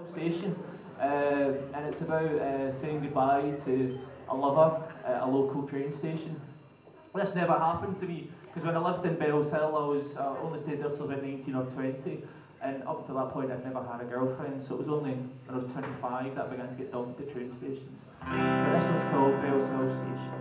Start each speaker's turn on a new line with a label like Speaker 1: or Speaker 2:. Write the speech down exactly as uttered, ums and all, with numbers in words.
Speaker 1: Station, uh, and it's about uh, saying goodbye to a lover at a local train station. This never happened to me because when I lived in Bellshill, I was uh, only stayed there till about nineteen or twenty, and up to that point I'd never had a girlfriend. So it was only when I was twenty-five that I began to get dumped at train stations. But this one's called Bellshill Station.